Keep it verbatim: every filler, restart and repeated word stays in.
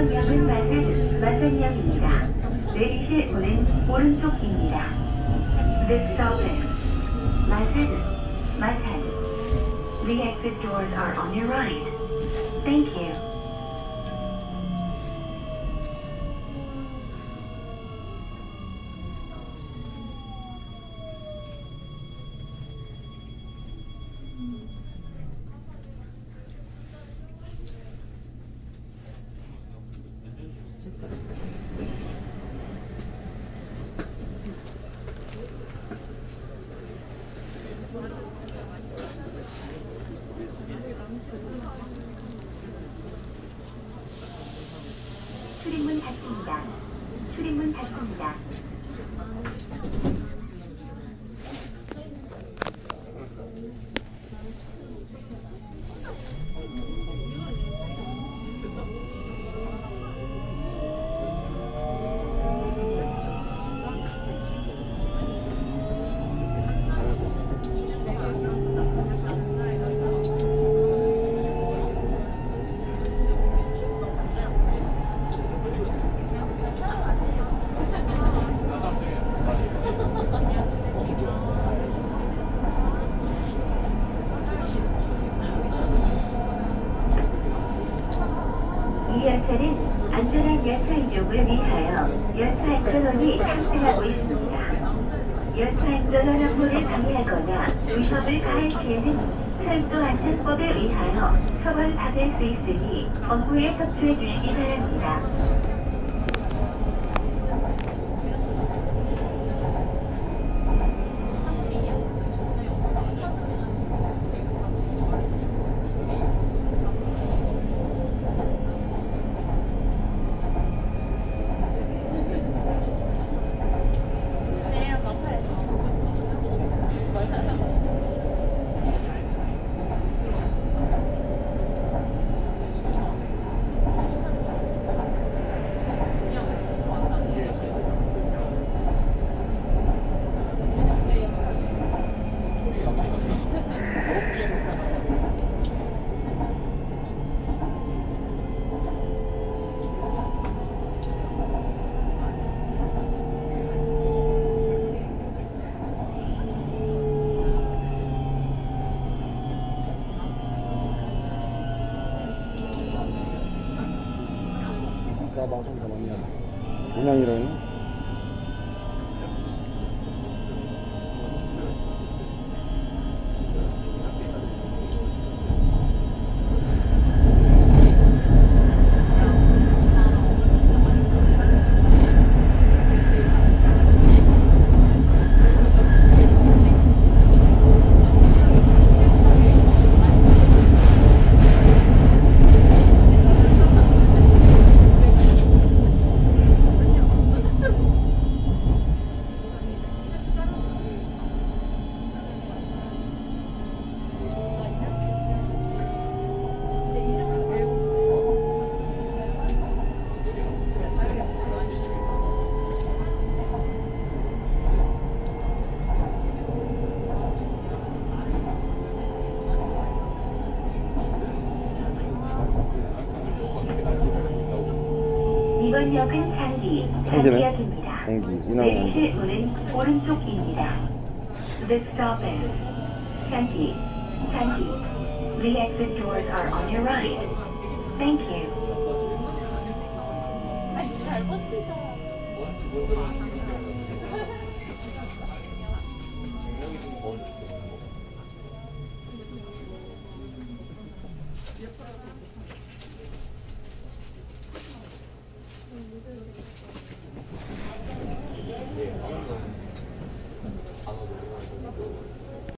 이번 역은 마산, 마산역입니다. 내리실 문은 오른쪽입니다. This stop is 마산, 마산. The exit doors are on your right. Thank you. 출입문 닫힙니다. 출입문 닫힙니다. 이 열차는 안전한 열차 이용을 위하여 열차 안전원이 탑승하고 있습니다. 열차 안전원 업무를 방해하거나 위험을 가할 시에는 철도 안전법에 의하여 처벌받을 수 있으니 업무에 협조해 주시기 바랍니다. 마산 더 많냐? 그냥이라는? 이번 역은 장기, 장기역입니다. 장기, 내리실 문은 오른쪽입니다. This stop is 장기, 장기. The exit doors are on your right. Thank you. 아니 잘 버티잖아. 안 와도